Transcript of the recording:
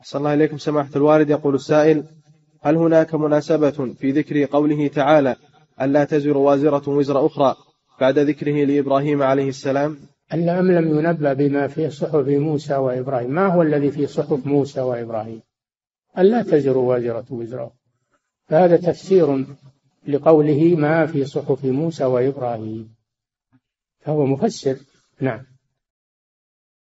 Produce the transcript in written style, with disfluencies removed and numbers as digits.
صلى الله عليكم سماحة الوالد. يقول السائل: هل هناك مناسبة في ذكر قوله تعالى ألا تزر وازرة وزر أخرى بعد ذكره لإبراهيم عليه السلام؟ أم لم ينبأ بما في صحف موسى وإبراهيم؟ ما هو الذي في صحف موسى وإبراهيم؟ ألا تزر وازرة وزر أخرى، فهذا تفسير لقوله ما في صحف موسى وإبراهيم، فهو مفسر. نعم.